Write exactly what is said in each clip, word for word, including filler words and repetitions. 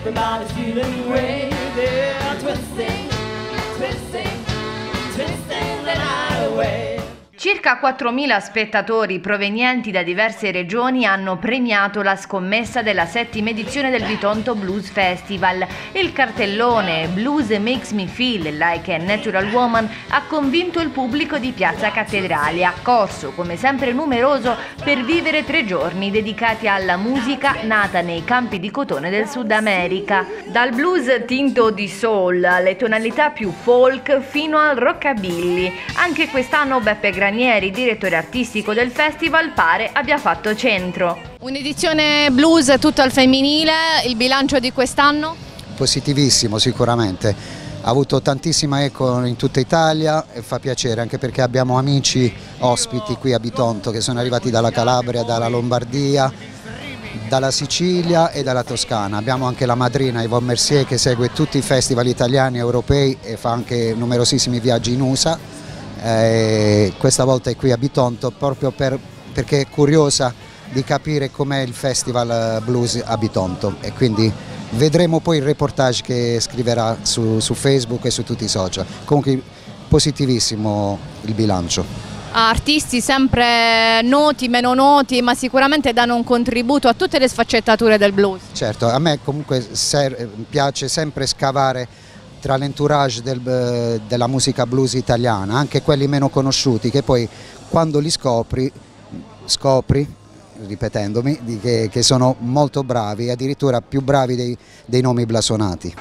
everybody's feeling way. They're twisting, twisting, twisting the night away. Circa quattromila spettatori provenienti da diverse regioni hanno premiato la scommessa della settima edizione del Bitonto Blues Festival. Il cartellone Blues Makes Me Feel Like a Natural Woman ha convinto il pubblico di Piazza Cattedrale, accorso come sempre numeroso per vivere tre giorni dedicati alla musica nata nei campi di cotone del Sud America. Dal blues tinto di soul alle tonalità più folk fino al rockabilly. Anche quest'anno Beppe Granieri, direttore artistico del festival, pare abbia fatto centro. Un'edizione blues tutto al femminile, il bilancio di quest'anno? Positivissimo sicuramente, ha avuto tantissima eco in tutta Italia e fa piacere anche perché abbiamo amici ospiti qui a Bitonto che sono arrivati dalla Calabria, dalla Lombardia, dalla Sicilia e dalla Toscana. Abbiamo anche la madrina Yvonne Mercier che segue tutti i festival italiani e europei e fa anche numerosissimi viaggi in U S A. Eh, questa volta è qui a Bitonto proprio per, perché è curiosa di capire com'è il festival blues a Bitonto e quindi vedremo poi il reportage che scriverà su, su Facebook e su tutti i social. Comunque positivissimo il bilancio. Artisti sempre noti, meno noti, ma sicuramente danno un contributo a tutte le sfaccettature del blues. Certo, a me comunque piace sempre scavare tra l'entourage del, della musica blues italiana, anche quelli meno conosciuti, che poi quando li scopri, scopri, ripetendomi, che, che sono molto bravi, addirittura più bravi dei, dei nomi blasonati.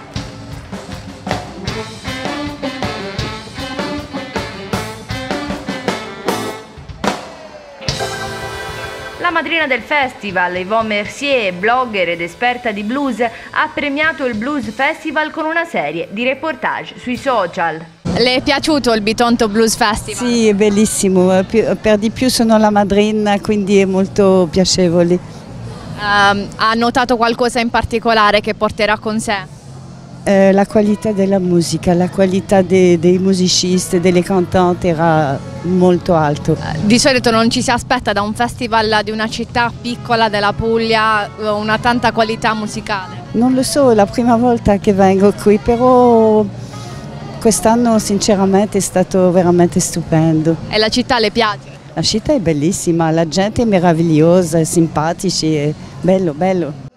La madrina del festival, Yvonne Mercier, blogger ed esperta di blues, ha premiato il Blues Festival con una serie di reportage sui social. Le è piaciuto il Bitonto Blues Festival? Sì, è bellissimo, per di più sono la madrina, quindi è molto piacevole. Um, ha notato qualcosa in particolare che porterà con sé? Eh, la qualità della musica, la qualità dei, dei musicisti, delle cantanti era molto alto. Di solito non ci si aspetta da un festival di una città piccola della Puglia una tanta qualità musicale. Non lo so, è la prima volta che vengo qui, però quest'anno sinceramente è stato veramente stupendo. E la città le piace? La città è bellissima, la gente è meravigliosa, è simpatici, è bello, bello.